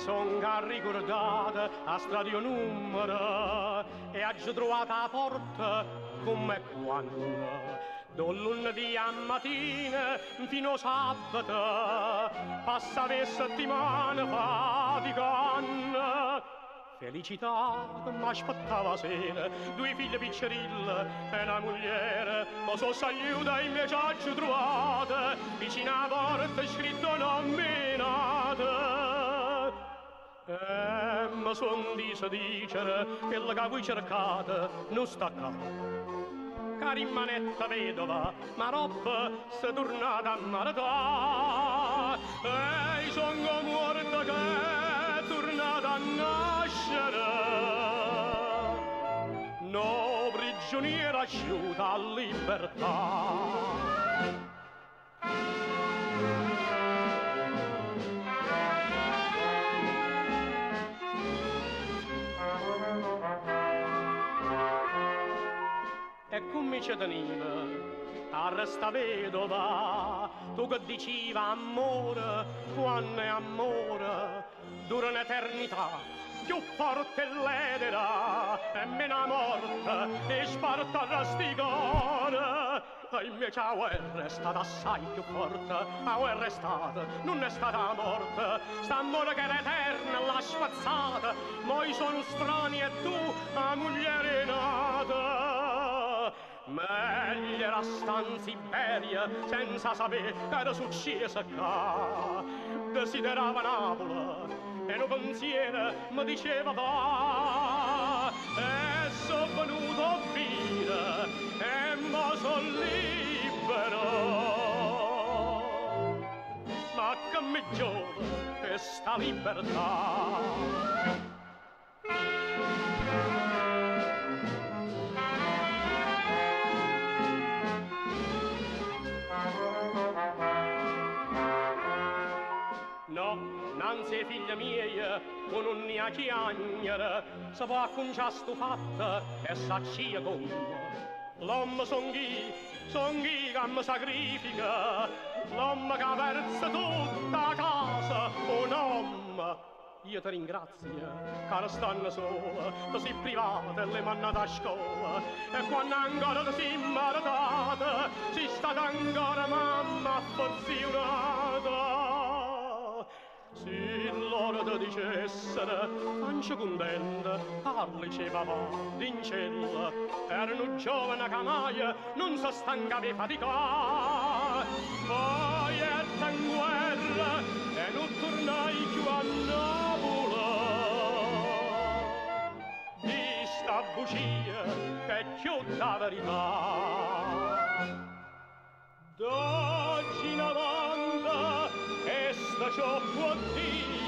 son ricordata a stadio numero e oggi trovata a porta come quando do lunedì a mattina fino a sabato passa per settimana faticando. Felicità che m'aspettava sera, due figlie piccerille e una moglie, ma so saluta e mi ci ho trovata, vicino alla porta scritto nominata. Ma son di se dicere che la che voi cercate non sta qua. Carimanetta vedova, ma roba se tornata a marità. E sono morta che è tornata a nascere. No prigioniera asciuta a libertà. E come ci teniva a resta vedova, tu che diceva amore, quando è amore, dura un'eternità, più forte l'edera, e meno morte, e sparta rastigore. E invece la guerra è stata assai più forte, la guerra è stata, non è stata morte, sta amore che era eterna, l'ha spazzata, moi sono strani e tu, la moglie nata. Meglio era sta in Siberia senza sapere che era successo qua. Desiderava Napoli e un pensiero mi diceva va. E sono venuto a vivere e mo sono libero. Ma che mi giova questa libertà. No, non sei figlia mia, con un mia chiagnere, se può acconciare sto fatto e saccia con l'uomo son chi che mi sacrifica, l'uomo che persa tutta la casa, un uomo. Io ti ringrazio, che stanno sola, ti sei privata e le mannate a scuola, e quando ancora ti sei maritata, sei stata ancora mamma affezionata. Se loro ti dicessero, pancia contenta, parlici papà, d'incella, erano giovane che mai non si stanca di faticare. Poi erta in guerra e non tornai più a Napoli. Di sta bugia che è più la verità. D'oggi in avanti ciò può dire